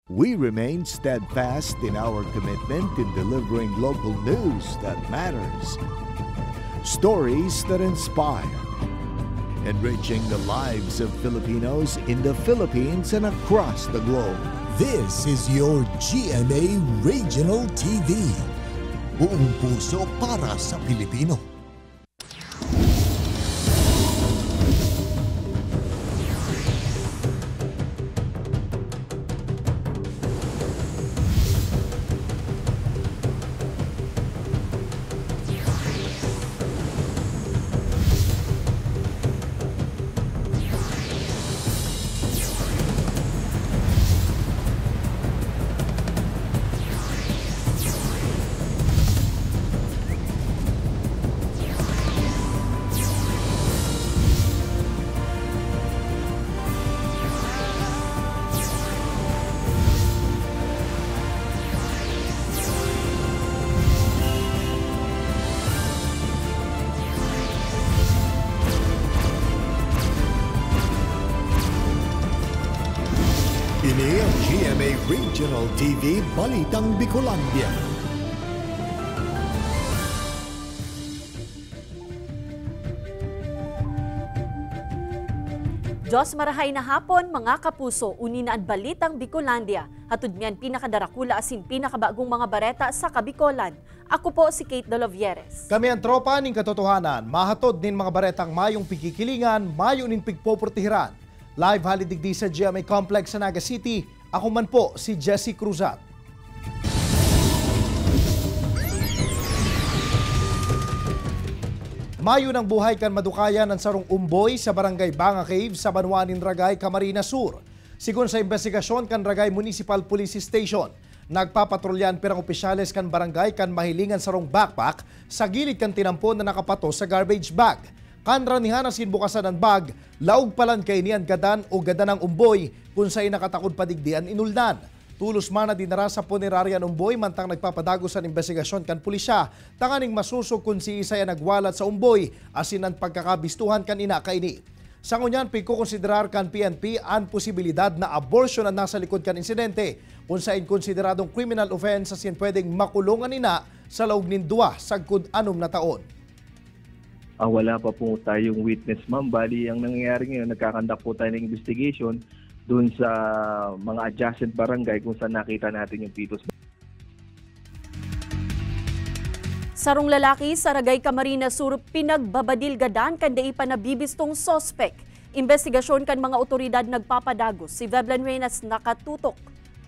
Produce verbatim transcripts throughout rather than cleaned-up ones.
We remain steadfast in our commitment in delivering local news that matters. Stories that inspire. Enriching the lives of Filipinos in the Philippines and across the globe. This is your G M A Regional T V. Buong puso para sa Pilipino. Ini ang G M A Regional T V Balitang Bicolandia. Diyos marahay na hapon mga kapuso, unina ang Balitang Bicolandia. Hatod miyan pinakadarakula asin pinakabagong mga bareta sa Kabikolan. Ako po si Kate Dolovieres. Kami ang tropa ning katotohanan, mahatod nin mga baretang mayong pikikilingan, mayo nin pigpoportihiran. Live halidigdi sa G M A Complex sa Naga City. Ako man po si Jesse Cruzat. Mayo ng buhay kan madukayan ng sarong umboy sa barangay Banga Cave sa Banwanin, Ragay, Camarines Sur. Sigun sa investigasyon kan Ragay Municipal Police Station, nagpapatrolyan pirang opisyales kan barangay kan mahilingan sarong backpack sa gilid kan tinampo na nakapato sa garbage bag. Kanranihan na sinbukasan ng bag, laog palan kay niyan gadan o gadan ng umboy kung sa'y nakatakod padigdian inuldan. Tulos man na dinara sa punerarya ng umboy mantang nagpapadagos ang investigasyon kan pulisya, tanganing masusog kung si Isaya nagwalat sa umboy asin ang pagkakabistuhan kan ina kaini. Sa ngunyan, pikukonsiderar kan P N P ang posibilidad na abortion ang nasa likod kan insidente kung sa'in konsideradong criminal offense asin pwedeng makulungan ina sa laog nin duwa sagkud anom na taon. Uh, wala pa po tayong witness, ma'am. Bali, ang nangyayari ngayon, nagkakandak po tayo ng investigation doon sa mga adjacent barangay kung saan nakita natin yung fetus. Sarong lalaki sa Ragay, Camarines Sur, pinagbabadilgadan kan dai pa nabibistong sospek. Investigasyon kan mga otoridad nagpapadagos. Si Veblen Reynas nakatutok.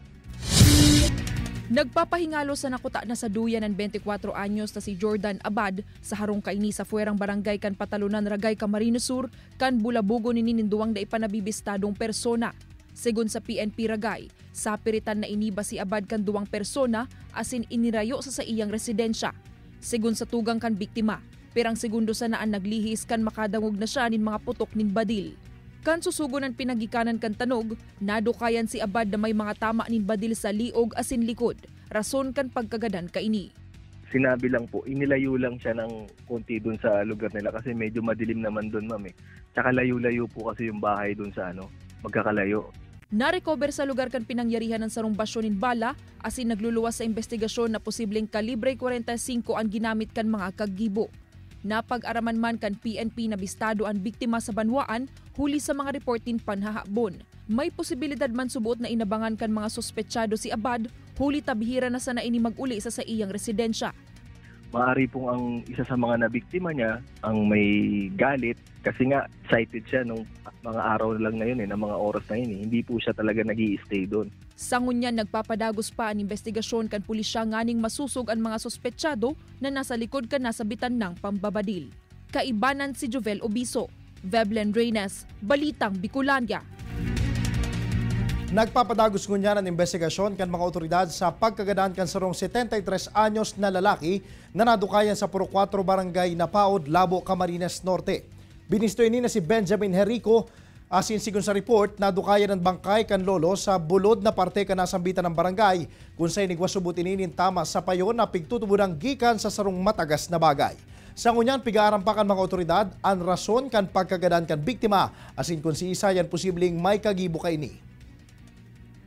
Nagpapahingalo sa nakuta na sa duyan ng twenty-four anyos na si Jordan Abad sa harong kaini sa fuerang barangay kan Patalunan, Ragay, Camarines Sur kan bulabugo ni nininduwang da ipanabibistadong persona. Segun sa P N P Ragay, sapiritan na iniba si Abad kan duwang persona asin inirayo sa sa iyang residensya. Segun sa tugang kan biktima, pirang segundo sa naan naglihis kan makadangog na siya nin mga putok nin badil. Kan susugo ng pinagikanan kan tanog, nadukayan si Abad na may mga tama nin badil sa liog asin likod. Rason kan pagkagadan kaini. Sinabi lang po, inilayo lang siya ng konti doon sa lugar nila kasi medyo madilim naman doon, ma'am eh. Tsaka layo-layo po kasi yung bahay doon sa ano, magkakalayo. Na-recover sa lugar kan pinangyarihan ng sarong basyo nin bala asin nagluluwas sa investigasyon na posibleng kalibre forty-five ang ginamit kan mga kaggibo. Napag-araman man kan P N P na bistado ang biktima sa banwaan, huli sa mga reportin panhahabon. May posibilidad man subuot na inabangan kan mga sospetsado si Abad, huli tabihira na sana ini mag-uli sa sa iyang residensya. Maari pong ang isa sa mga nabiktima niya ang may galit kasi nga cited siya nung mga araw lang na yun eh, ng mga oras na yun eh. Hindi po siya talaga nag-i-stay doon. Sa ngunyan, nagpapadagos pa ang investigasyon kan pulisya nganing masusog ang mga sospetsado na nasa likod ka nasabitan ng pambabadil. Kaibanan si Jovel Obiso, Veblen Reynas, Balitang Bicolandia. Nagpapadagos ngunyan ang investigasyon kan mga otoridad sa pagkagadan kan sarong seventy-three anyos na lalaki na nadukayan sa Puro four Barangay Napaod, Labo, Camarines Norte. Binistoy ni na si Benjamin Herrico asin sigun sa report nadukayan ng bangkay kan lolo sa bulod na parte kan nasambitan ng barangay kung sa'y nigwasubot ininin tama sa payon na pigtutubudang gikan sa sarong matagas na bagay. Sa ngunyan, pigaarampakan mga otoridad ang rason kan pagkagadan kan biktima asin kung si isa yan posibleng may kagibo kaini.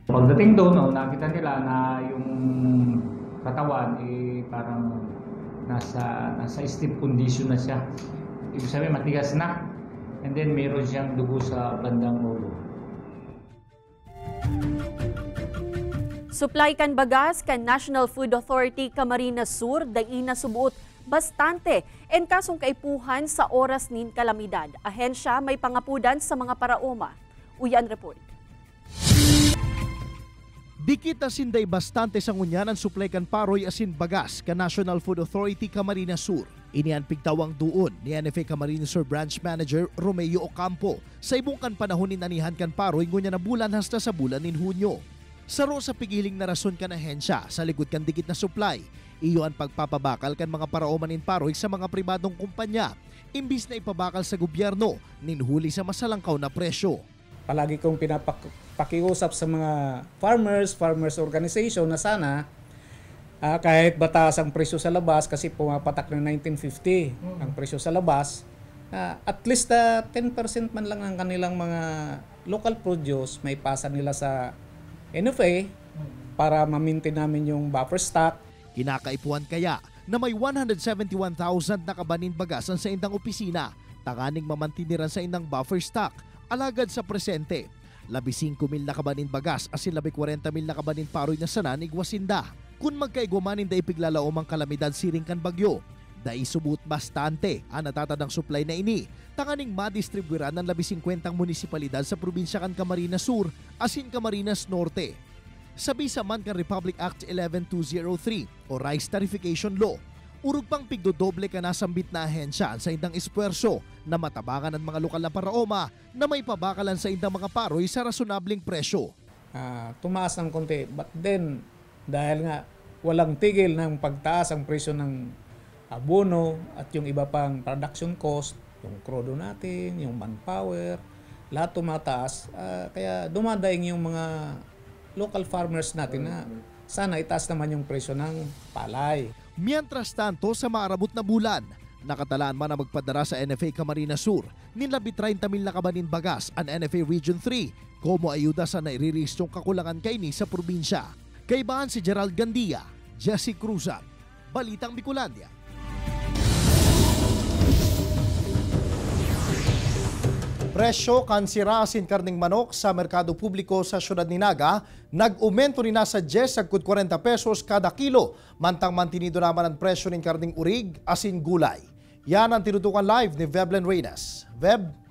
Pagdating doon, no, nakita nila na yung katawan eh parang nasa nasa stiff condition na siya. Ibig sabihin matigas na. And then meron siyang dugo sa bandang ulo. Supply kan bagas kan National Food Authority Camarines Sur dai na subuot bastante en kasong kaipuhan sa oras nin kalamidad. Ahensya may pangapudan sa mga paraoma. Uyan report. Dikit asinday bastante sa ngunyanan supply kan paroy asin bagas kan National Food Authority Camarines Sur. Inian pigtawang duon ni N F A Camarines Sur Branch Manager Romeo Ocampo sa ibong kan panahon ni anihan kan paroy ngunya na bulan hasta sa bulan nin Hunyo. Saro sa pigiling na rason kan ahensya sa likod kan dikit na supply, iyo ang pagpapabakal kan mga paraoman nin paroy sa mga pribadong kumpanya, imbis na ipabakal sa gobyerno nin huli sa masalangkaw na presyo. Palagi kong pinapakiusap sa mga farmers, farmers organization na sana uh, kahit batas ang presyo sa labas kasi pumapatak ng nineteen fifty mm. ang presyo sa labas, uh, at least uh, ten percent man lang ng kanilang mga local produce may pasa nila sa N F A para ma-maintain namin yung buffer stock. Kinakaipuan kaya na may one hundred seventy-one thousand na kabanin bagasan sa indang opisina, tanganing mamantiniran sa indang buffer stock, alagad sa presente. Labi singko mil na kabanin bagas asin labi forty mil na kabanin paroy na sanan igwasinda. Kung magkaigwamanin da ipiglalaom ang kalamidad siring kan bagyo, da isubut bastante ang natatadang supply na ini, tanganing madistribuiran ng labi fifty munisipalidad sa probinsya kan Camarines Sur asin Camarines Norte. Sabi sa man kan Republic Act eleven two oh three o Rice Tarification Law, urug pang pigdodoble ka nasambit na ahensya sa indang espuwerso na matabangan ang mga lokal na paraoma na may pabakalan sa indang mga paroy sa rasonableng presyo. Uh, tumaas ng konti, but then dahil nga walang tigil ng pagtaas ang presyo ng abono at yung iba pang production cost, yung krodo natin, yung manpower, lahat tumataas. Uh, kaya dumadaing yung mga local farmers natin na sana itaas naman yung presyo ng palay. Mientras tanto, sa maarabot na bulan, nakatalaan man na magpadara sa N F A Camarines Sur, nilabi thirty mil na kabanin bagas ang N F A Region three, como ayuda sa nairiristong kakulangan kaini sa probinsya. Kaibahan si Gerald Gandia, Jesse Cruzat, Balitang Bicolandia. Presyo kan sira asin karning manok sa merkado publiko sa syudad ni Naga nag-aumento ni nasa ten hangtod forty pesos kada kilo, mantang mantinido naman ang presyo ng karning urig asin gulay. Yan ang tinutukan live ni Veblen Reynas. Veb?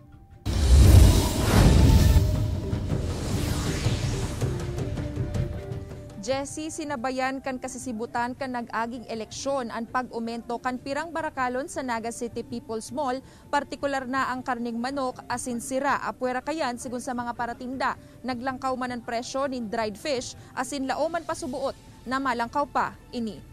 Jesse, sinabayan kan kasisibutan kan nag-aging eleksyon ang pag-umento kan pirang barakalon sa Naga City People's Mall, partikular na ang karning manok asin sira, apwera kayan sigun sa mga paratinda. Naglangkaw man ang presyo nin dried fish asin laoman pasubuot na malangkaw pa ini.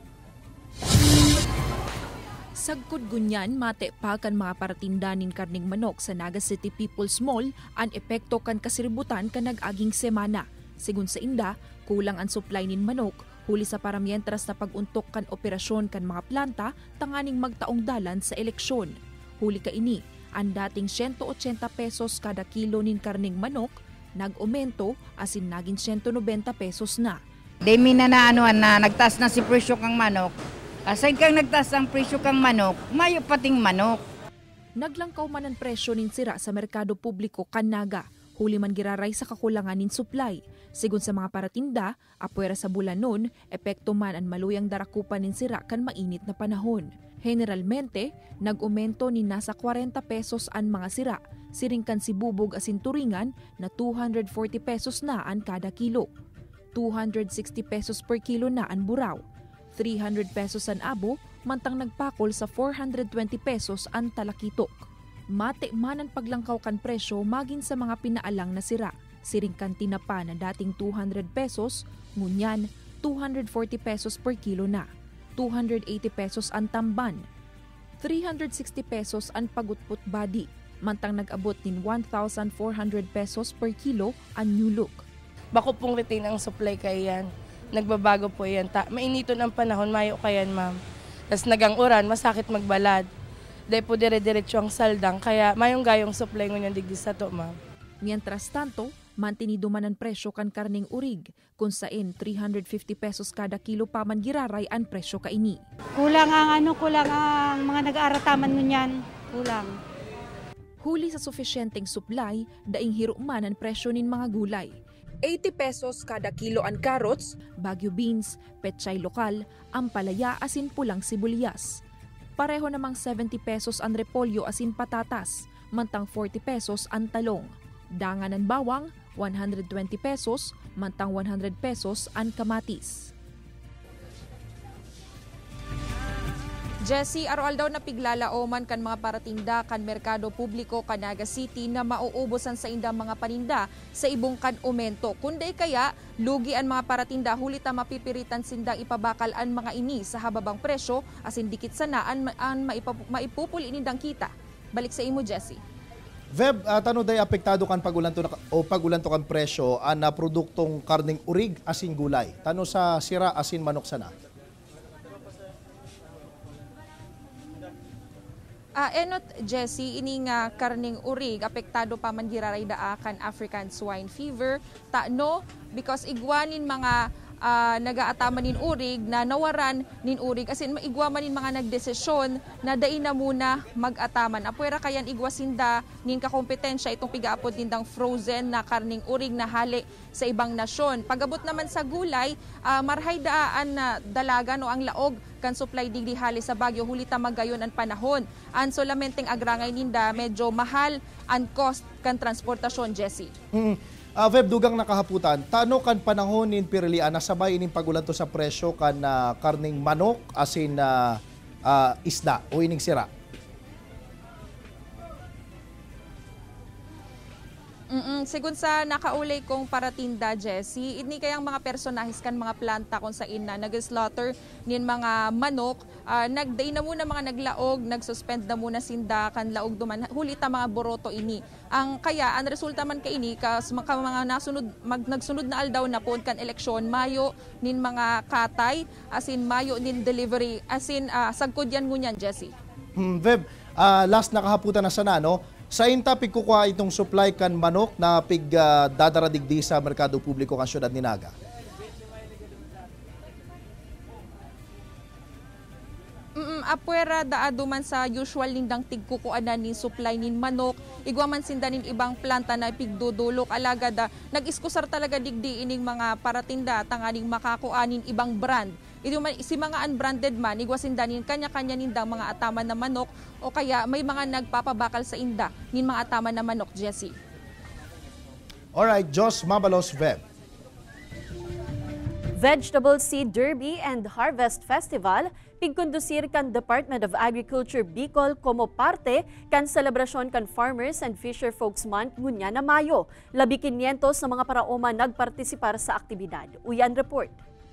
Sagkod gunyan, mate pa kan mga paratinda nin karning manok sa Naga City People's Mall ang epekto kan kasiributan kan nag-aging semana. Sigun sa inda, kulang ang supply nin manok, huli sa paramientras na pag-untok kan operasyon kan mga planta, tanganing magtaong dalan sa eleksyon. Huli ka ini, ang dating one hundred eighty pesos kada kilo nin karning manok, nag-aumento asin naging one hundred ninety pesos na. Demi na na ano na nagtaas na si presyo kang manok. Aside kang nagtaas ang presyo kang manok, mayo pating manok. Naglangkaw man ang presyo nin sira sa merkado publiko kan Naga. Huli man giraray sa kakulangan nin supply. Sigun sa mga paratinda, apwera sa bulan nun, epekto man ang maluyang darakupan nin sira kan mainit na panahon. Generalmente, nag-umento ni nasa forty pesos ang mga sira, siringkan si bubog asin turingan na two hundred forty pesos na ang kada kilo. two hundred sixty pesos per kilo na ang buraw. three hundred pesos ang abo, mantang nagpakol sa four hundred twenty pesos ang talakitok. Mate man ang paglangkaw kan presyo maging sa mga pinaalang na sira. Siringkan tinapa na dating two hundred pesos, ngunyan two hundred forty pesos per kilo na. two hundred eighty pesos ang tamban. three hundred sixty pesos ang pagutput body, mantang nag-abot din one thousand four hundred pesos per kilo ang new look. Bako pong retain ang supply kaya yan. Nagbabago po yan. Ta mainito ng panahon, mayo kayan ma'am. Tapos nagang-uran, masakit magbalad. Dahil po dire-diretso ang saldang, kaya mayong gayong supply ngunyan digdi sa to ma'am. Mientras tanto, Mantinido man ang presyo kan karning urig, kung sain three hundred fifty pesos kada kilo pa man giraray ang presyo kaini. Kulang ang ano, kulang ang mga nag-aarataman ngunyan, kulang. Huli sa suffisyenteng supply, daing hiro man ang presyo nin mga gulay. eighty pesos kada kilo ang carrots, Baguio beans, pechay lokal, ampalaya asin pulang sibuyas. Pareho namang seventy pesos ang repolyo asin patatas, mantang forty pesos ang talong. Dangan ang bawang, one hundred twenty pesos, mantang one hundred pesos ang kamatis. Jessie, aroal daw na piglalaoman kan mga paratinda kan merkado publiko kan Naga City na mauubusan sa indang mga paninda sa ibong kan aumento. Kunday kaya, lugi ang mga paratinda hulita mapipiritan sindang ipabakal ang mga ini sa hababang presyo asin dikit sana ang, ang maipupuli nindang kita. Balik sa imo, Jessie. Veb, uh, tano day apektado kan pagulanto na, o pagulanto kan presyo ang uh, produktong karning urig asin gulay. Tano sa sira asin manok sana. Uh, enot, Jessie, ini nga karning urig, apektado pa man giraray daakan African swine fever. Ta, no, because igwanin mga uh, nagaataman nin urig na nawaran nin urig. Asin igwaman nin mga nagdesisyon na dain na muna mag-ataman. Apwera kayan igwasinda nin kakompetensya itong pigaapod nindang frozen na karning urig na hali sa ibang nasyon. Pagabot naman sa gulay, uh, marhay daan na dalaga no ang laog kan supply digdi hali sa Baguio hulita magayon ang panahon. An solamenteng agrangay ninda medyo mahal ang cost kan transportasyon, Jessie. Mm. Uh, Veb, dugang nakahaputan, tano kan panahon nin pirilian nasabay ining pagulanto sa presyo kan uh, karning manok asin uh, uh, isda o ining sira? Mm-mm. Sigun sa nakaulay kong paratinda, Jessie, ini kayang mga personahis kan mga planta kung sa ina nag-slaughter nin mga manok, uh, nagday na muna mga naglaog, nagsuspend na muna sinda kan laog duman, hulita mga boroto ini. Ang kaya, ang resulta man ka ini, kas mga, mga nasunod, mag, nagsunod na aldaw na po kan eleksyon, mayo nin mga katay, asin mayo nin delivery, asin uh, sagkod yan ngunyan, Jessie. Hmm, Veb, uh, last nakahaputan na sana, no? Sa inta, pigkukuha itong supply kan manok na pig uh, dadaradigdi sa merkado publiko kan syudad ni Naga. Mm, apwera daado man sa usual nindang tigkukuanan ni supply nin manok, igwa man sinda nin ibang planta na pigdudulok alaga da nag-iskusar talaga digdi ining mga paratinda tanganing makakuanin ibang brand. Ito man, si mga unbranded man, igwa sinda nin kanya-kanya nindang mga ataman na manok o kaya may mga nagpapabakal sa inda nin mga ataman na manok, Jessie. Alright, Jos Mabalos, Veb. Vegetable Seed Derby and Harvest Festival pigkondusir kan Department of Agriculture Bicol como parte kan selebrasyon kan Farmers and Fisher Folks Month ngunya na Mayo. Labi kinyentos na mga paraoma nagpartisipar sa aktibidad. Uyan report.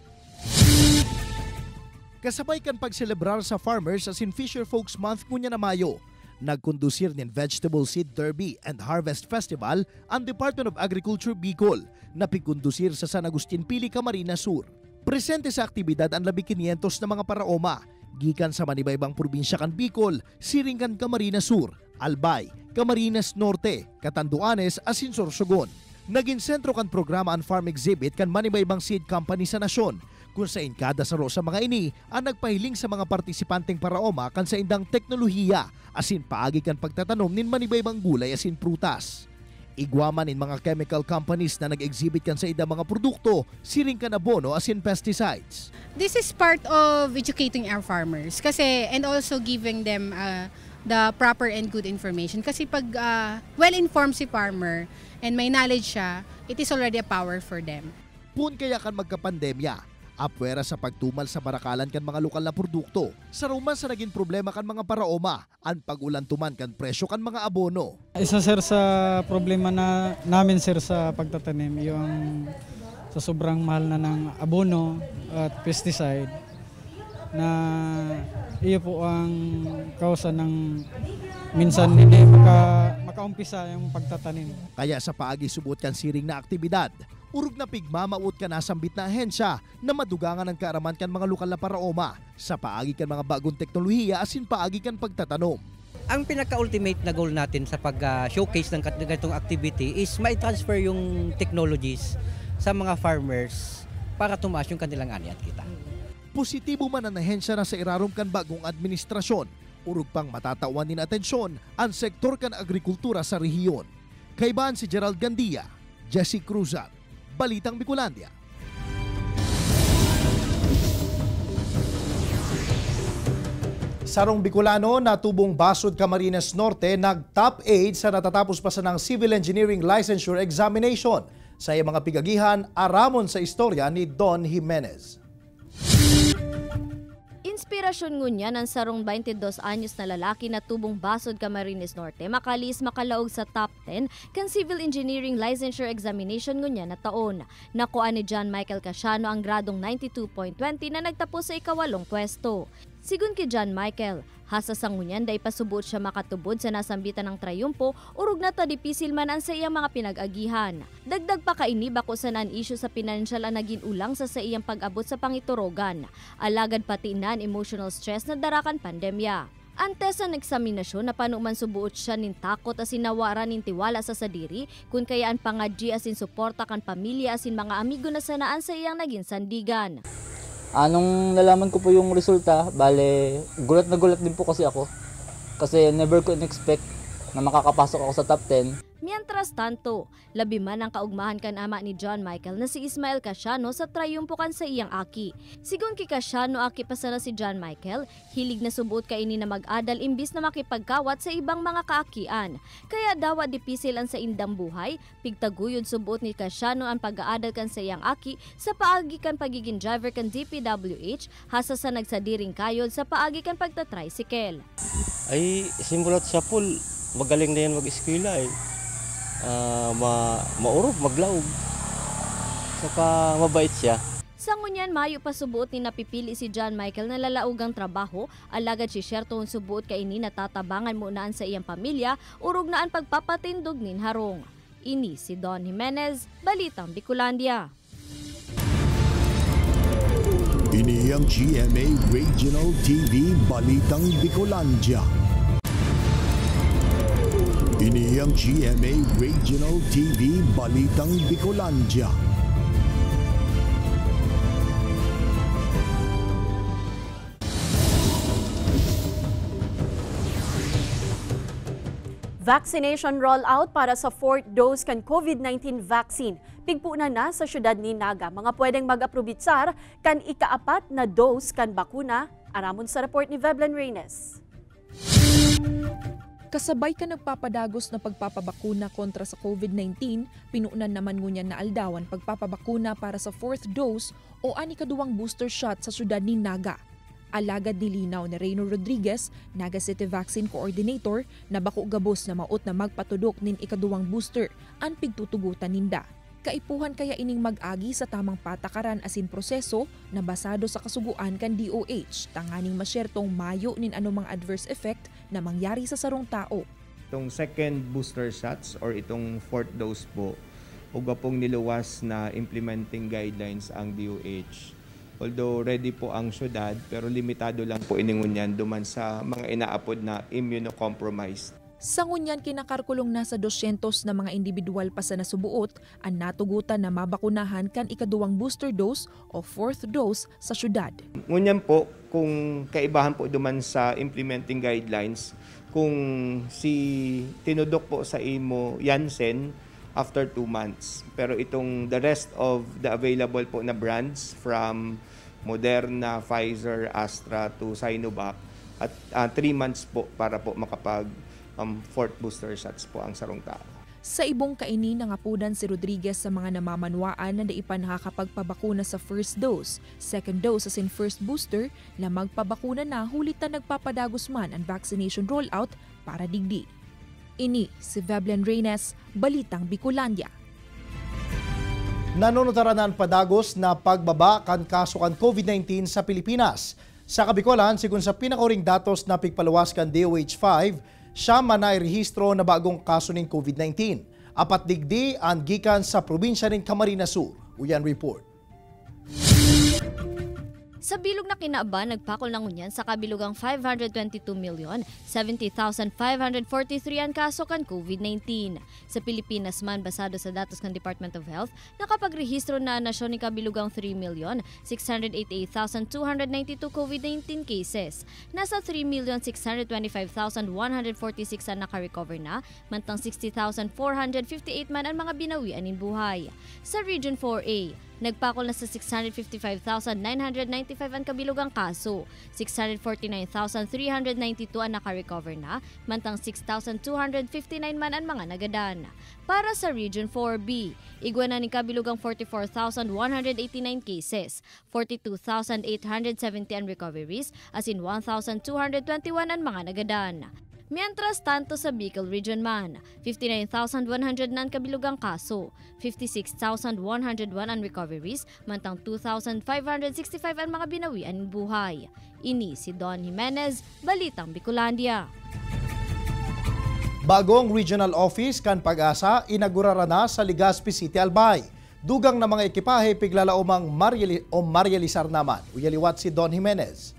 Kasabay kan pagselebrar sa Farmers as in Fisher Folks Month ngunya na Mayo, nagkondusir nin Vegetable Seed Derby and Harvest Festival ang Department of Agriculture Bicol na pigkondusir sa San Agustin Pili, Camarines Sur. Presente sa aktibidad ang labi kinyentos na mga paraoma, gikan sa manibaybang probinsya kan Bicol, siring kan Camarines Sur, Albay, Camarines Norte, Catanduanes, asin Sorsogon. Naging sentro kan programa ang farm exhibit kan manibaybang seed company sa nasyon, kung sa inkada sa sa mga ini ang nagpahiling sa mga partisipanteng paraoma kan sa indang teknolohiya asin paagi kan pagtatanom nin manibaybang gulay asin prutas. Igwaman in mga chemical companies na nag-exhibit kan sa indang mga produkto, siring kan abono asin pesticides. This is part of educating our farmers kasi and also giving them uh, the proper and good information kasi pag uh, well-informed si farmer and may knowledge siya, it is already a power for them. Pun kaya kan magkapandemya, apwera sa pagtumal sa barakalan kan mga lokal na produkto. Sa ruman sa naging problema kan mga paraoma, ang pag-ulantuman kan presyo kan mga abono. Isa sir sa problema na namin sir sa pagtatanim, yung sa sobrang mahal na ng abono at pesticide na iyo po ang kausa ng minsan hindi maka, makaumpisa yung pagtatanim. Kaya sa paagi subot kan siring na aktibidad, urog na pigmamaut ka nasambit na ahensya na madugangan ang kaaraman kan mga lokal na paraoma sa paagi kan mga bagong teknolohiya asin paagi kan pagtatanom. Ang pinaka-ultimate na goal natin sa pag-showcase ng ganitong activity is mai-transfer yung technologies sa mga farmers para tumaas yung kanilang ani at kita. Positibo man ang ahensya na sa irarom kan bagong administrasyon, urog pang matatawan din atensyon ang sektor kan agrikultura sa rehiyon. Kaibahan si Gerald Gandia, Jesse Cruzat, Balitang Bicolandia. Sarong Bicolano na tubong Basud, Camarines Norte nag-top eight sa natatapos pa sa ng Civil Engineering Licensure Examination. Sa iyang mga pigagihan, aramon sa istorya ni Don Jimenez. Inspirasyon ngunya ng sarong twenty-dos anyos na lalaki na tubong Basud, Camarines Norte makalis makalaog sa top ten kan Civil Engineering Licensure Examination ngunya na taon. Nakuha ni John Michael Casiano ang gradong ninety-two point twenty na nagtapos sa ikawalong pwesto. Sigun kay John Michael, hasa sa ngunyan day pasubot siya makatubod sa nasambitan ng trayumpo, urog na ta dipisil man ang sa iyang mga pinag-agihan. Dagdag pa kaini bako sa nan-issue sa financial ang naging ulang sa sa iyang pag-abot sa pangiturogan. Alagad pati nan emotional stress na darakan pandemya. Antes sa eksaminasyon na panuman subuot siya nin takot asin nawaran nin tiwala sa sadiri kung kayaan pangadji asin suporta kan pamilya asin mga amigo na sanaan sa iyang naging sandigan. Anong nalaman ko po yung resulta, bale gulat na gulat din po kasi ako. Kasi never ko in-expect na makakapasok ako sa top ten. Mientras tanto, labi man ang kaugmahan kan ama ni John Michael na si Ismael Casiano sa trayumpo kan sa iyang aki. Sigun kay Casiano aki pa sana si John Michael, hilig na subuot kaini na mag-adal imbis na makipagkawat sa ibang mga kaakian. Kaya dawa dipisil ang sa indang buhay, pigtaguyod subuot ni Casiano ang pag-aadal kan sa iyang aki sa paagi kan pagiging driver kan D P W H hasa sa nagsadiring kayod sa paagi kan pagtatricycle. Ay simulat siya po, magaling na yan mag-eskwela eh. Uh, ma maurog, maglaog. Saka mabait siya. Sa ngunyan, mayo pa subuot ni napipili si John Michael na lalaugang trabaho, alagad si Sherton subuot kaini natatabangan munaan sa iyang pamilya, urog na ang pagpapatindog nin harong. Ini si Don Jimenez, Balitang Bicolandia. Ini ang G M A Regional T V Balitang Bicolandia. Ini ang G M A Regional T V Balitang Bicolandia. Vaccination rollout para sa fourth dose kan COVID nineteen vaccine. Pigpuna na sa syudad ni Naga. Mga pwedeng mag-aprobitsar kan ikaapat na dose kan bakuna. Aramon sa report ni Veblen Reynes. Kasabay ka nagpapadagos na pagpapabakuna kontra sa COVID nineteen, pinuunan naman ngunyan na aldawan pagpapabakuna para sa fourth dose o ani kaduwang booster shot sa syudad ni Naga. Alagad nilinaw ni Reyno Rodriguez, Naga City Vaccine Coordinator, na bako gabos na maot na magpatudok nin ikaduwang booster ang pigtutugutan ninda. Kaipuhan kaya ining mag-agi sa tamang patakaran asin proseso na basado sa kasuguan kan D O H, tanganing masyertong mayo nin anumang adverse effect na mangyari sa sarong tao. Itong second booster shots or itong fourth dose po, uga pong niluwas na implementing guidelines ang D O H. Although ready po ang syudad, pero limitado lang po iningunyan duman sa mga inaapod na immunocompromised. Sa ngunyan kinakarkulong na sa two hundred na mga individual pa sa nasubuot ang natugutan na mabakunahan kan ikaduwang booster dose o fourth dose sa syudad. Ngunyan po kung kaibahan po duman sa implementing guidelines, kung si tinudok po sa imo Janssen after two months. Pero itong the rest of the available po na brands from Moderna, Pfizer, Astra to Sinovac at uh, three months po para po makapag um, fourth booster shots po ang sarong tao. Sa ibong kaini nangapudan si Rodriguez sa mga namamanwaan na daipan nakakapagpabakuna sa first dose, second dose as in first booster na magpabakuna na hulitan nagpapadagos man ang vaccination rollout para digdi. Ini si Veblen Reynes, Balitang Bicolandia. Nanonotaranan padagos na pagbaba kan kaso kan COVID nineteen sa Pilipinas. Sa Kabikolan, sigun sa pinakauring datos na pigpaluwas kan D O H five, siya man na rehistro na bagong kaso ng COVID nineteen. Apat digdi ang gikan sa probinsya ng Camarines Sur. Uyan report. Sa bilog na kinaaban, nagpakol ng unyan sa kabilugang five hundred twenty-two million seventy thousand five hundred forty-three ang kaso kan COVID nineteen. Sa Pilipinas man, basado sa datos ng Department of Health, nakapagrehistro na ang nasyon ni kabilugang three million six hundred eighty-eight thousand two hundred ninety-two COVID nineteen cases. Nasa three million six hundred twenty-five thousand one hundred forty-six ang nakarecover na, mantang sixty thousand four hundred fifty-eight man ang mga binawian in buhay. Sa Region four A, nagpakol na sa six hundred fifty-five thousand nine hundred ninety-five ang kabilugang kaso, six hundred forty-nine thousand three hundred ninety-two ang nakarecover na, mantang six thousand two hundred fifty-nine man ang mga nagadan. Para sa Region four B, igwa na ni kabilugang forty-four thousand one hundred eighty-nine cases, forty-two thousand eight hundred seventy ang recoveries, as in one thousand two hundred twenty-one ang mga nagadan. Mientras tanto sa Bicol Region man, fifty-nine thousand one hundred na ang kabilugang kaso, fifty-six thousand one hundred one ang recoveries, mantang two thousand five hundred sixty-five ang mga binawian ng buhay. Ini si Don Jimenez, Balitang Bicolandia. Bagong regional office kan Pag-asa inagurara na sa Legazpi City, Albay. Dugang na mga ekipahe piglalaumang Marieli o Marielizar naman. Uyaliwat si Don Jimenez.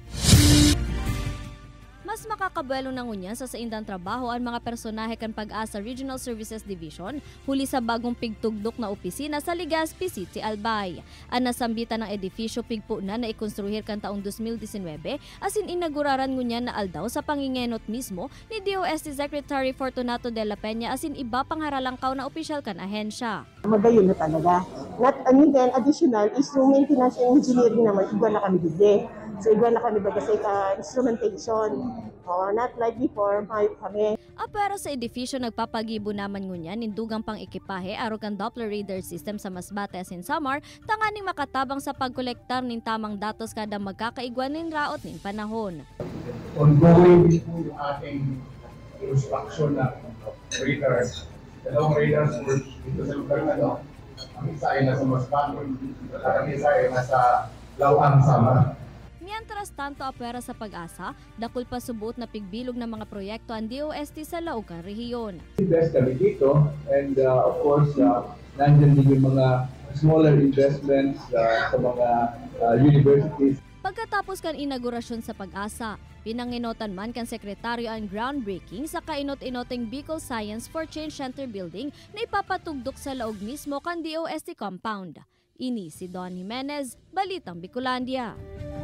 Mas makakabuelo ng unyan sa saindang trabaho ang mga personahe kan Pag-asa Regional Services Division huli sa bagong pigtugdok na opisina sa Legazpi City, Albay. Ang nasambitan ng edifisyo pigpo na na ikonstruhir kan taong two thousand nineteen asin inaguraran ngunyan na aldaw sa pangingenot mismo ni D O S T Secretary Fortunato de la Peña asin iba pangharalangkaw na opisyal kan ahensya. Magayon na talaga. Not, and then additional is yung maintenance and engineering naman, igwa na kami bigay. So igwa na kami baga sa uh, instrumentation. Oh, not like before, may kami. Apero sa edifisyo nagpapagibo naman ngunyan nindugang pang ekipahe aro kan Doppler radar system sa Masbate asin Samar tanganing makatabang sa pagkolektar nin tamang datos kada magkakaigwan nin raot nin panahon. Ongoing yung ating construction na radars. Dalawang radars work dito sa lugar na no. Ang isa ay nasa Masbate at ang isa ay nasa Lawang, Samar. Mientras tanto apera sa Pag-asa, dakul pa subuot na pigbilog ng mga proyekto ang D O S T sa Laucan Rehiyon. Invest kami dito and uh, of course, uh, nandyan din yung mga smaller investments uh, sa mga uh, universities. Pagkatapos kan inaugurasyon sa Pag-asa, pinanginotan man kan sekretaryo ang groundbreaking sa kainot-inoteng Bicol Science for Change Center building na ipapatugdok sa laog mismo kan D O S T compound. Ini si Don Jimenez, Balitang Bicolandia.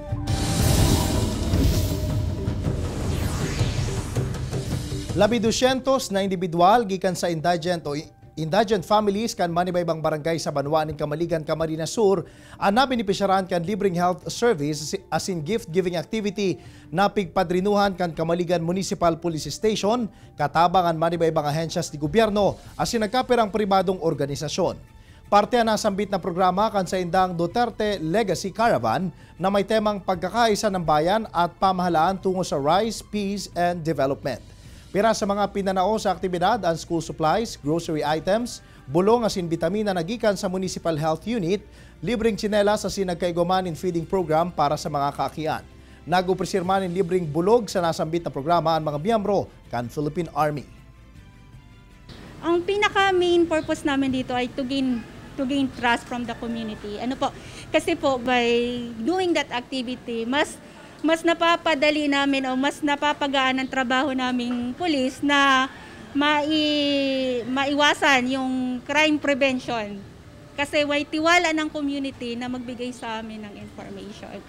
Labi dosyentos na individual gikan sa indigent o indigent families kan manibaybang barangay sa Banwaning Kamaligan, Camarines Sur ang nabinipisyaran kan libreng health service as in gift-giving activity na pigpadrinuhan kan Kamaligan Municipal Police Station katabang ang manibaybang ahensyas di gobyerno as in nagkapirang pribadong organisasyon. Parte na nasambit na programa kan sa indang Duterte Legacy Caravan na may temang pagkakaisa ng bayan at pamahalaan tungo sa rice, peace, and development. Pira sa mga pinanao sa aktibidad ang school supplies, grocery items, bulong asin bitamina na gikan sa Municipal Health Unit, libreng tsinelas asin nagkaiguman in feeding program para sa mga kaakian. Nag-upresirman in libreng bulog sa nasambit na programa ang mga miyembro kan Philippine Army. Ang pinaka main purpose namin dito ay to gain to gain trust from the community. Ano po? Kasi po by doing that activity, mas mas napapadali namin o mas napapagaan ang trabaho naming pulis na mai, maiwasan yung crime prevention. Kasi may tiwala ng community na magbigay sa amin ng information.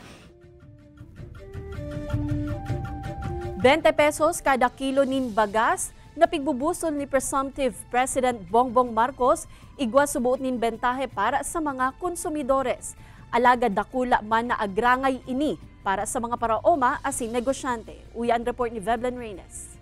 twenty pesos kada kilo nin bagas na pigbubusol ni Presumptive President Bongbong Marcos igwa subuot nin bentahe para sa mga konsumidores. Alaga dakula man na agrangay ini para sa mga paraoma asin negosyante. Uyan report ni Veblen Reynes.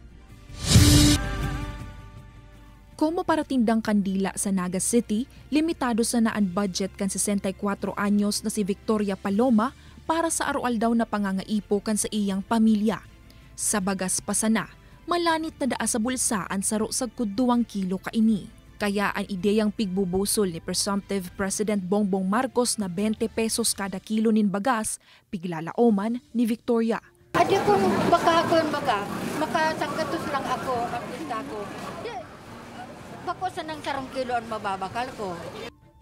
Como para tindang kandila sa Naga City, limitado sa naan budget kan sesenta y cuatro anyos na si Victoria Paloma para sa arual daw na pangangaipo kan sa iyang pamilya. Sa bagas pasana, malanit na daa sa bulsaan saro sa kuduwang kilo kaini. Kaya ang ideyang pigbubusol ni Presumptive President Bongbong Marcos na twenty pesos kada kilo nin bagas, piglalaoman ni Victoria. Adi kung baka ako baka, makasanggatos lang ako, artista ko. Bako sa nang sarong kilo ang mababakal ko.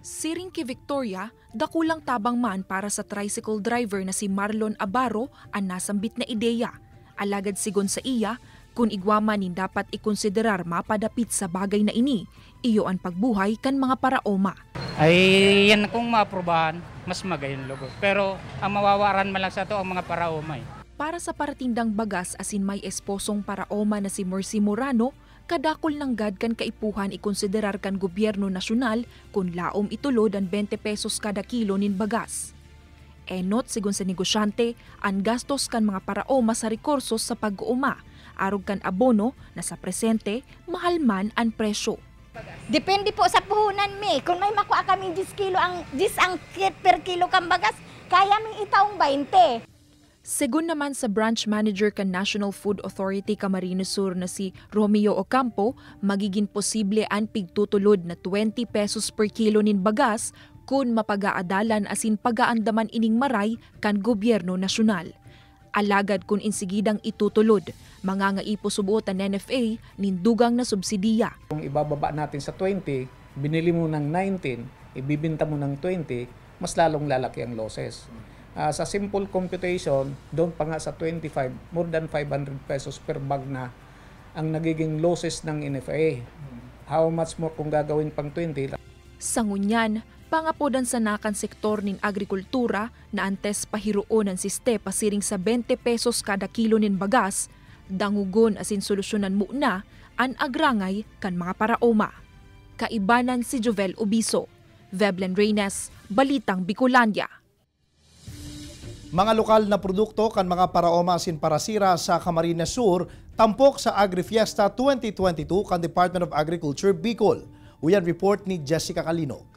Siring kay Victoria, dakulang tabang man para sa tricycle driver na si Marlon Abaro ang nasambit na ideya. Alagad sigon sa iya, kung igwamanin dapat ikonsiderar mapadapit sa bagay na ini, iyo ang pagbuhay kan mga paraoma. Ay yan kung maaprobahan, mas magayon logo. Pero ang mawawaran man lang sa to ang mga paraoma. Eh. Para sa paratindang bagas asin may esposong paraoma na si Mercy Morano, kadakol ng gad kan kaipuhan ikonsiderar kan gobyerno nasyonal kung laom itulod ang twenty pesos kada kilo nin bagas. Enot sigon sa negosyante, ang gastos kan mga paraoma sa rekursos sa pag-uuma, arog kan abono na sa presente, mahal man ang presyo. Depende po sa puhunan mi. Kung may makuha kaming ten kilo ang ten ang per kilo kang bagas, kaya ming itaong twenty. Segun naman sa branch manager kan National Food Authority Camarines Sur na si Romeo Ocampo, magiging posible ang pigtutulod na twenty pesos per kilo nin bagas kung mapagaadalan asin pagaandaman ining maray kan gobyerno nasyonal. Alagad kung insigidang itutulod, mga nga iposubuot ang N F A nindugang na subsidiya. Kung ibababa natin sa twenty, binili mo ng nineteen, ibibinta mo ng twenty, mas lalong lalaki ang losses. Uh, sa simple computation, doon pa nga sa twenty-five, more than five hundred pesos per bag na ang nagiging losses ng N F A. How much more kung gagawin pang twenty? Sa ngunyan, pangapodan sa nakan sektor nin agrikultura na antes pahiroon ang siste pasiring sa twenty pesos kada kilo nin bagas, dangugon asin solusyonan mo na ang agrangay kan mga paraoma. Kaibanan si Jovel Ubiso, Veblen Reynes, Balitang Bicolandia. Mga lokal na produkto kan mga paraoma asin parasira sa Camarines Sur, tampok sa Agri-Fiesta twenty twenty-two kan Department of Agriculture Bicol. Uyan report ni Jessica Calinog.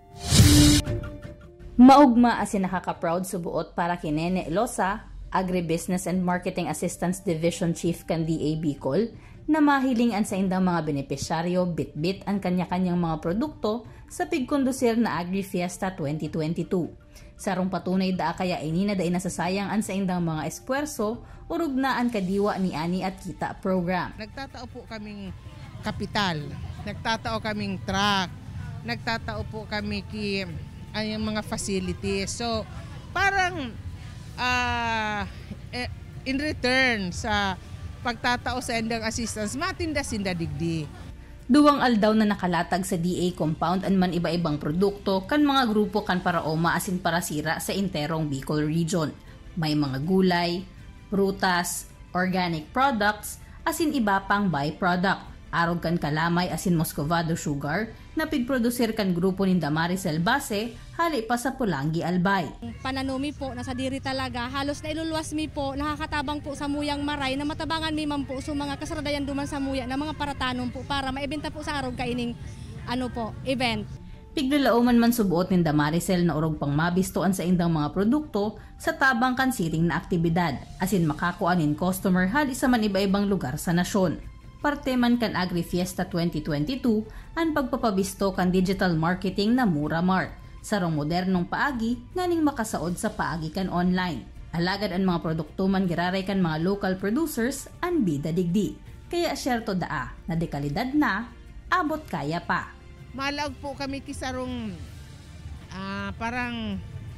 Maugma asin nakaka-proud subuot para kinene Elosa, Agribusiness and Marketing Assistance Division Chief kan D A Bicol, na mahilingan sa indang mga benepisyaryo bit-bit ang kanya-kanyang mga produkto sa pigkondusir na Agri-Fiesta twenty twenty-two. Sarong patunay da kaya inina da inasasayang an sa indang mga espuerso, urug na ang kadiwa ni Ani at Kita program. Nagtatao po kaming kapital, nagtatao kaming truck, nagtatao po kami ki ay mga facilities. So parang uh, in return sa pagtatao sa indang assistance, matinda sinda digdi. Duwang aldaw na nakalatag sa D A compound an man iba-ibang produkto kan mga grupo kan paraoma asin parasira sa enterong Bicol region. May mga gulay, prutas, organic products, asin iba pang byproduct. Arog kan kalamay asin Muscovado sugar na pigprodusir kan grupo ni Damaris Base, hali pa sa Pulangi Albay. Pananumi po, nasa diri talaga, halos na iluluwas mi po, nakakatabang po sa muyang maray, na matabangan mi man po so mga kasaradayan duman sa muya na mga paratanom po para maibenta po sa arog kaining ano po, event. Piglalauman man subuot ni Damarisel na urog pang mabistoan sa indang mga produkto sa tabang kansiring na aktibidad, asin makakuanin customer hali sa man iba-ibang lugar sa nasyon. Parte man kan Agri-Fiesta twenty twenty-two ang pagpapabisto kan digital marketing na Mura Mart. Sarong modernong paagi nganing makasaod sa paagi kan online. Alagad ang mga produkto man giraray kan mga local producers ang bida digdi. Kaya syerto daa na dekalidad na, abot kaya pa. Malaog po kami kisarong uh, parang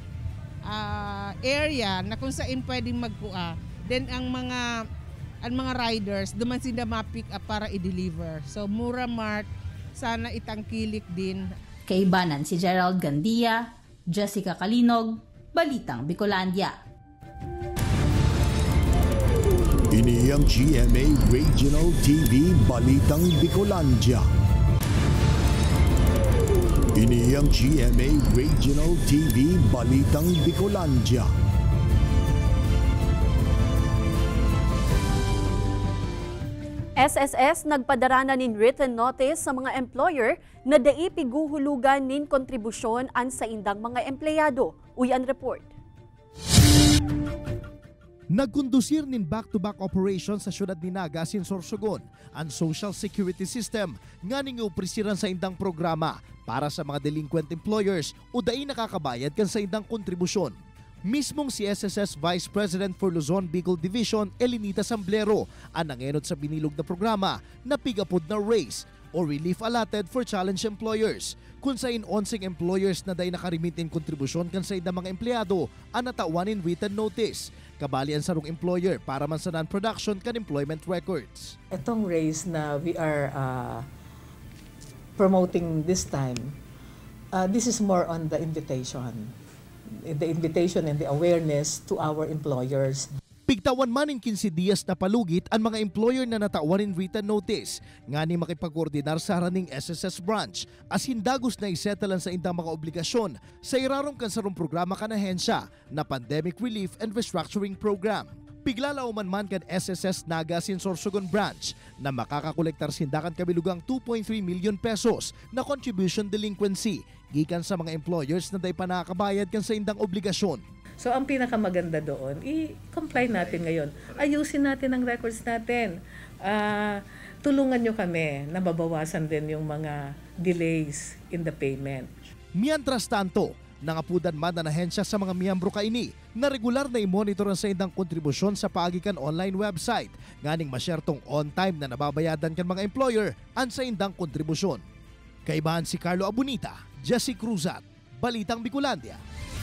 uh, area na kung saan pwedeng magkuha. Then ang mga ang mga riders, duman sila ma-pick up para i-deliver. So, Mura Mart, sana itangkilik din. Kaibanan si Gerald Gandia, Jessica Calinog, Balitang Bicolandia. Ini ang G M A Regional T V Balitang Bicolandia. Ini ang G M A Regional T V Balitang Bicolandia. S S S nagpadarana nin written notice sa mga employer na dai piguhulugan nin kontribusyon an sa indang mga empleyado. Uyan report. Nagkondusir nin back-to-back operation sa syudad ni Naga sin Sorsogon ang social security system nga ning opresiran sa indang programa para sa mga delinquent employers o dai nakakabayad kan sa indang kontribusyon. Mismong si S S S Vice President for Luzon Bicol Division Elinita Samblero ang nangenod sa binilog na programa na pigapod na race o relief allotted for challenge employers. Kung sa in onseng employers na day nakarimitin kontribusyon kan sa idang mga empleyado, ang natawanin written notice. Kabali ang sarong employer para man sa non-production kan employment records. Itong raise na we are uh, promoting this time, uh, this is more on the invitation. The invitation and the awareness to our employers. Pigtawan man in fifteen diyas na palugit ang mga employer na natawanin written notice nga ni makipag-koordinar sa haraning S S S branch as hindagos na isettalan sa indang mga obligasyon sa irarong kansarong programa kan ahensya na Pandemic Relief and Restructuring Program. Piglalaw man man kan S S S Naga sin Sorsogon branch na makakakolektar sindakan kabilugang two point three million pesos na contribution delinquency gikan sa mga employers na day pa nakakabayad kan sa indang obligasyon. So ang pinakamaganda doon, i-comply natin ngayon. Ayusin natin ang records natin. Uh, tulungan nyo kami na mabawasan din yung mga delays in the payment. Mientras tanto, nangapudan man ang ahensya sa mga miyembro kaini na regular na i-monitor ang sa indang kontribusyon sa paagikan online website nganing masyertong on-time na nababayadan kan mga employer ang sa indang kontribusyon. Kaibahan si Carlo Abunita, Jesse Cruzat, Balitang Bicolandia.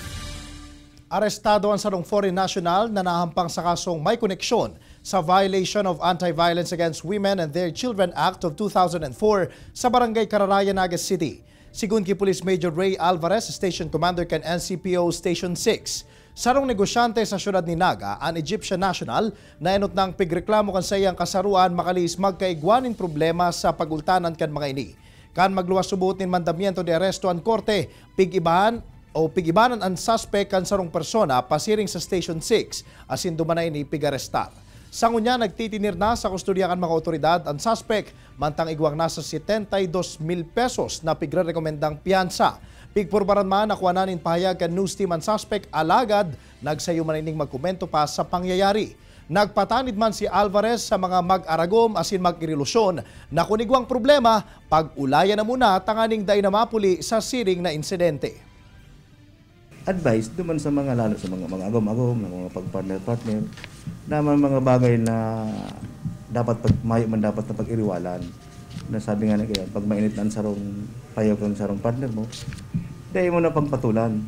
Arestado ang sarong foreign national na nahampang sa kasong may koneksyon sa violation of Anti-Violence Against Women and Their Children Act of two thousand four sa Barangay Cararaya, Naga City. Sigun kay Police Major Ray Alvarez, Station Commander kan N C P O Station six. Sarong negosyante sa syudad ni Naga, ang Egyptian national na enot ng pigreklamo kan sa iyang kasaruan makalis magkaigwanin problema sa pagultanan kan mga ini. Kan magluwas subutin mandamiento de aresto ang korte, pigibahan o pigibanan ang suspect kan sarong persona pasiring sa Station six asin dumanay ni pigarestar. Sangunya nagtitinir na sa kustodiya kan mga otoridad ang suspect mantang igwang nasa seventy-two mil pesos na pigre-rekomendang piyansa. Pigpurbaran man nakuha nanin pahayag kan news team ang suspect alagad nagsayo manining magkomento pa sa pangyayari. Nagpatanid man si Alvarez sa mga mag-aragom asin mag-irilusyon na kunigwang problema pag-ulayan na muna tanganing day na mapuli sa siring na insidente. Advice duman sa mga lalo sa mga mga agom-agom, mga pag-partner-partner na mga bagay na dapat pag mayo man dapat na pag-iriwalan. Na sabi nga na kaya pag mainit na ang sarong payaw kang sarong partner mo, dahil mo na pagpatulan.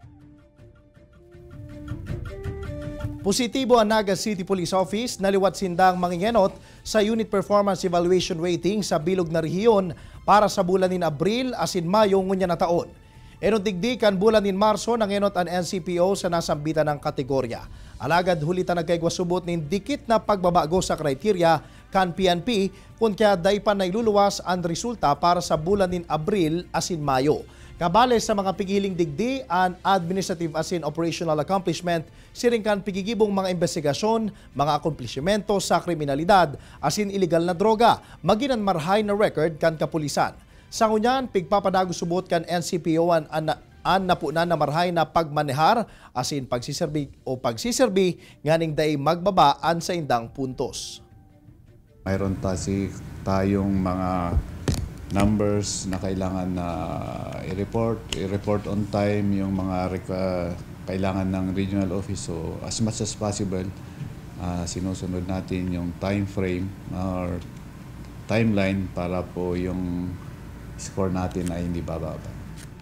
Positibo ang Naga City Police Office naliwat sindang mangingenot sa Unit Performance Evaluation Rating sa bilog na rehiyon para sa bulan ni Abril asin Mayo ngunya na taon. Enot digdi kan bulan ni Marso nangenot ang N C P O sa nasambitan ng kategorya. Alagad hulitan nagkaigwasubot nin dikit na pagbabago sa kriteria kan P N P kung kaya day pa nailuluwas ang resulta para sa bulan ni Abril asin Mayo. Kabale sa mga pigiling digdi ang administrative asin operational accomplishment siring kan pigigibong mga investigasyon, mga akomplishmento sa kriminalidad asin illegal na droga, maginan marhay na record kan kapulisan. Sangunyan, pigpapadago subot kan N C P O an, an, an napunan na marhay na pagmanehar asin pagsiserbi o pagsiserbi nganing day magbabaan sa indang puntos. Mayroon tasi tayong mga numbers na kailangan na i-report, i-report on time yung mga uh, kailangan ng regional office. So as much as possible, uh, sinusunod natin yung time frame or timeline para po yung score natin ay hindi bababa.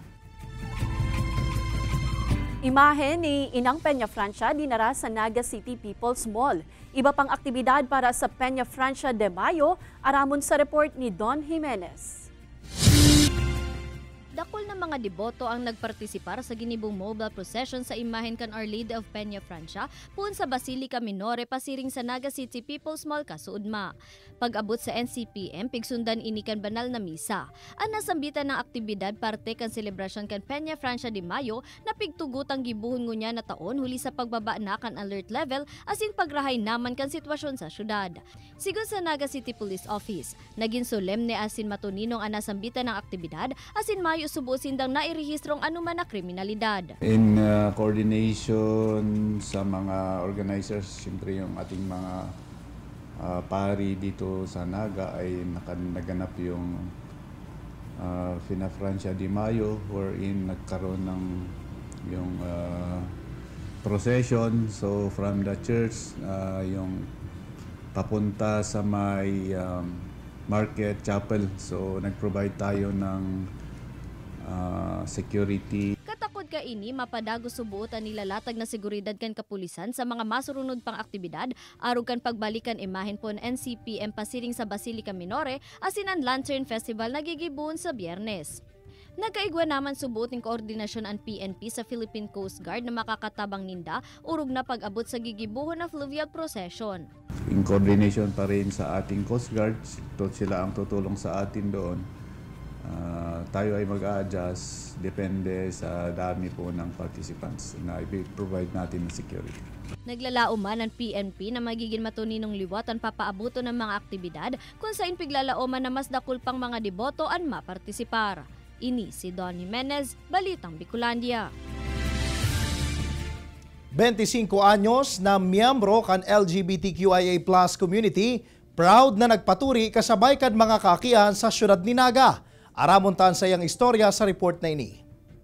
Imahe ni Inang Peña Francia dinara sa Naga City People's Mall. Iba pang aktibidad para sa Peña Francia de Mayo, aramon sa report ni Don Jimenez. Dakol na mga deboto ang nagpartisipar sa ginibong mobile procession sa imahen kan Our Lady of Peña Francia pun sa Basilica Minore pasiring sa Naga City People's Mall kasuudma. Pag-abot sa N C P M pigsundan ini kan banal na misa. Ang nasambitan ng aktibidad parte kan selebrasyon kan Peña Francia de Mayo na pigtugutang gibuhon ngunya na taon huli sa pagbaba na kan alert level asin pagrahay naman kan sitwasyon sa syudad. Sigon sa Naga City Police Office, naging solemne asin matuninong ang nasambitan ng aktibidad asin Mayo subo sindang nairehistrong anuman na kriminalidad. In uh, coordination sa mga organizers, siyempre yung ating mga uh, pari dito sa Naga ay naganap yung uh, Fina Francia de Mayo wherein nagkaroon ng yung uh, procession. So from the church, uh, yung papunta sa may um, market, chapel. So nag-provide tayo ng uh, security. Katakod ka ini, mapadago subuot ang nilalatag na seguridad kan kapulisan sa mga masurunod pang aktibidad, arog kan pagbalikan imahen pon N C P M pasiring sa Basilica Minore, asin ang Lantern Festival nagigibun sa Biyernes. Nagkaigwa naman subuot ng koordinasyon ang P N P sa Philippine Coast Guard na makakatabang ninda, urog na pag-abot sa gigibuhon na fluvial procession. In coordination pa rin sa ating Coast Guard, sila ang tutulong sa atin doon. Uh, tayo ay mag-a-adjust depende sa dami po ng participants na i-provide natin ng security. Naglalao man ang P N P na magiging matuninong liwat ang papaabuto ng mga aktibidad kung saan piglalao man na mas dakul pang mga deboto ang mapartisipar. Ini si Don Jimenez, Balitang Bicolandia. twenty-five anyos na miyembro kan L G B T Q I A plus community, proud na nagpaturi kasabay kad mga kaakian sa syudad ni Naga. Aramon tan sa iyang istorya sa report na ini.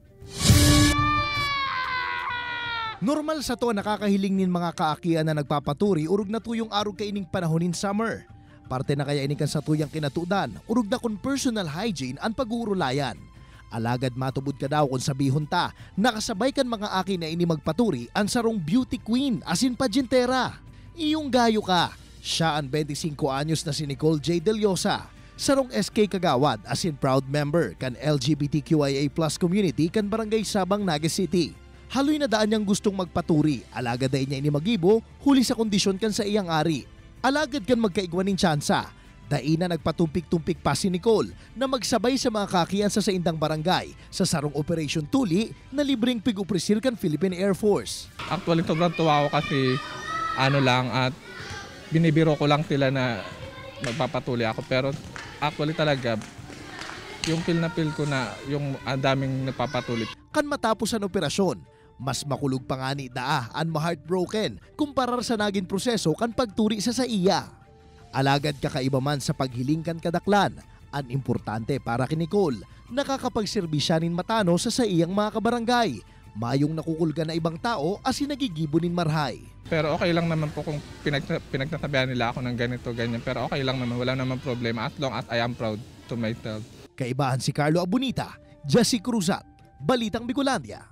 Normal sa to nakakahiling nin mga kaakian na nagpapaturi urog na tuyong arog kaining panahonin summer. Parte na kaya inikan sa tuyang kinatudan, urog na kon personal hygiene ang pag-uurulayan. Alagad matubod ka daw kung sabihon ta, nakasabay kan mga aki na ini magpaturi ang sarong beauty queen asin pageantera. Iyong gayo ka, siya ang twenty-five anyos na si Nicole J. Deliosa. Sarong S K Kagawad as in proud member kan L G B T Q I A plus community kan Barangay Sabang, Naga City. Haloy na daan niyang gustong magpaturi, alagad day niya ini magibo, huli sa kondisyon kan sa iyang ari. Alagad kan magkaigwan ng tsansa, dai na nagpatumpik-tumpik pa si Nicole na magsabay sa mga kakiyan sa saindang barangay sa sarong Operation Tuli na libreng pig-upresir kan Philippine Air Force. Actually sobrang tuwa ako kasi ano lang at binibiro ko lang sila na magpapatuloy ako pero actually talaga yung feel na feel ko na yung ang daming nagpapatuloy. Kan matapos ang operasyon, mas makulog pa nga ni daa ang ma-heartbroken kumparar sa naging proseso kan pagturi sa sa iya. Alagad kakaiba man sa paghiling kan kadaklan, ang importante para kay Nicole, nakakapagserbisyanin matano sa sa iyang mga kabarangay. Mayong nakukulga na ibang tao as nagigibunin marhay. Pero okay lang naman po kung pinag pinagtatabihan nila ako ng ganito, ganyan. Pero okay lang naman, wala naman problema as long as I am proud to myself. Kaibahan si Carlo Abunita, Jesse Cruzat, Balitang Bicolandia.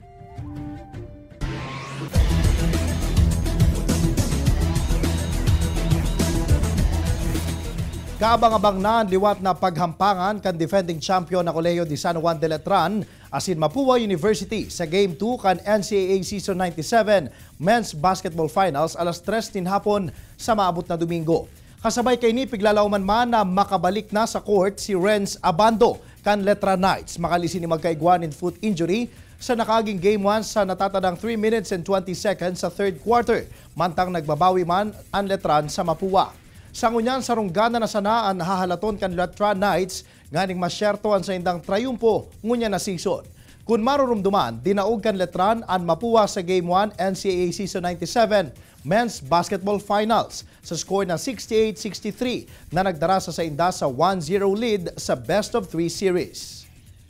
Kaabang-abang na ang liwat na paghampangan kan defending champion na Colegio de San Juan de Letran asin Mapua University sa Game two kan N C A A Season ninety-seven Men's Basketball Finals alas tres din hapon sa maabot na Domingo. Kasabay kay ni piglalauman man na makabalik na sa court si Renz Abando kan Letran Knights makalisi ni magkaigwan in foot injury sa nakaging Game one sa natatadang three minutes and twenty seconds sa third quarter. Mantang nagbabawi man ang Letran sa Mapua. Sa ngunyan sarong gana na sana ang hahalaton kan Letran Knights nganing masyerto ang sa indang trayumpo ngunya na season. Kung marurumduman, dinaog kan Letran ang Mapua sa Game one N C A A Season ninety-seven Men's Basketball Finals sa score na sixty-eight sixty-three na nagdara sa sainda sa one zero lead sa best of three series.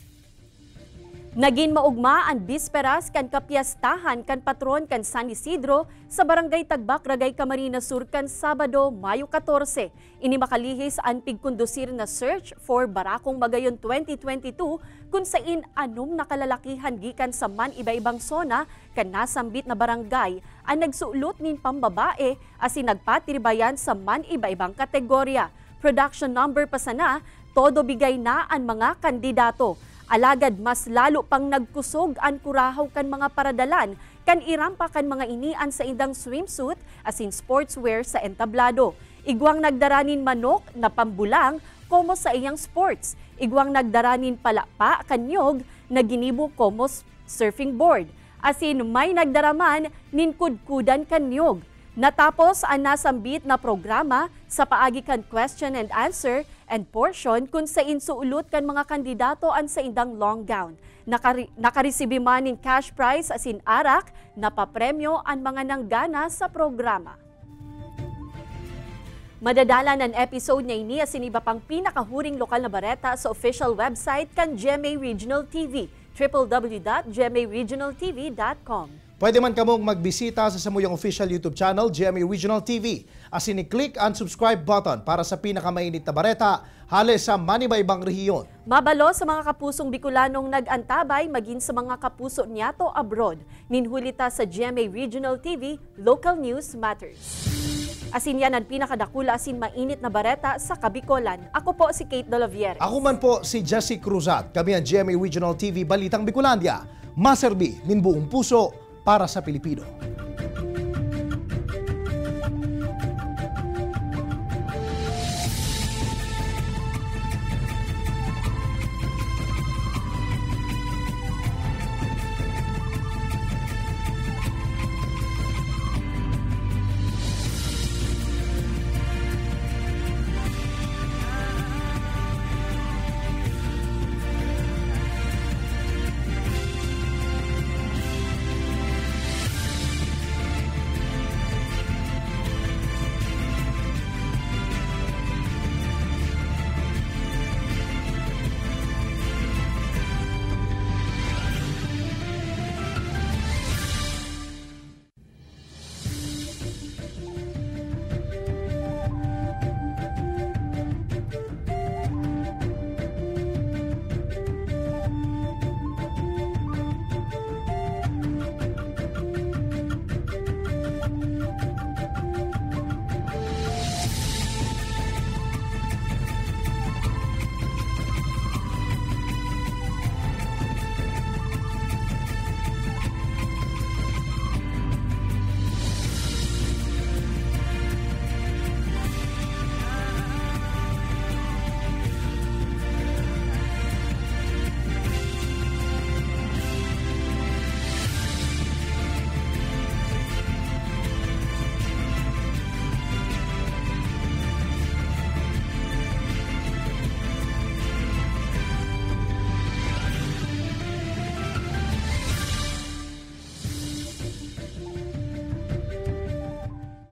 Naging maugma ang bisperas kan kapiyastahan kan patron kan San Isidro sa Barangay Tagbak, Ragay Camarines Sur kan Sabado, Mayo fourteen. Ini makalihis ang pigkondusir na search for Barakong Magayon twenty twenty-two kung sain anom nakalalakihan gikan sa man iba-ibang sona kan nasambit na barangay ang nagsuulot nin pambabae asin nagpatirbayan sa man iba-ibang kategorya. Production number pa sana, todo bigay na ang mga kandidato. Alagad mas lalo pang nagkusog ang kurahaw kan mga paradalan kan irampa kan mga inian sa indang swimsuit asin sportswear sa entablado. Igwang nagdaranin manok na pambulang komo sa iyang sports. Igwang nagdaranin palapa kanyog na ginibo komo surfing board. Asin may nagdaraman nin kudkudan kanyog. Natapos ang nasambit na programa sa paagi kan question and answer and portion kung sa insuulot kan mga kandidato ang sa indang long gown. Nakari nakaresibi man ng cash prize asin arak na papremyo ang mga nanggana sa programa. Madadala ng episode na ini asin iba pang pinakahuring lokal na bareta sa official website kan G M A Regional T V, w w w dot g m a regional t v dot com. Pwede man kamong magbisita sa samuyang official YouTube channel, G M A Regional T V. Asin i-click ang subscribe button para sa pinakamainit na bareta halos sa manibaybang rehiyon. Mabalo sa mga kapusong Bicolanong nag-antabay maging sa mga kapuso niyato abroad. Ninhulita sa G M A Regional T V, Local News Matters. Asin yan ang pinakadakula asin mainit na bareta sa Kabicolan. Ako po si Kate Dolavier. Ako man po si Jessie Cruzat. Kami ang G M A Regional T V Balitang Bicolandia. Maserbi, min buong puso para sa Pilipino.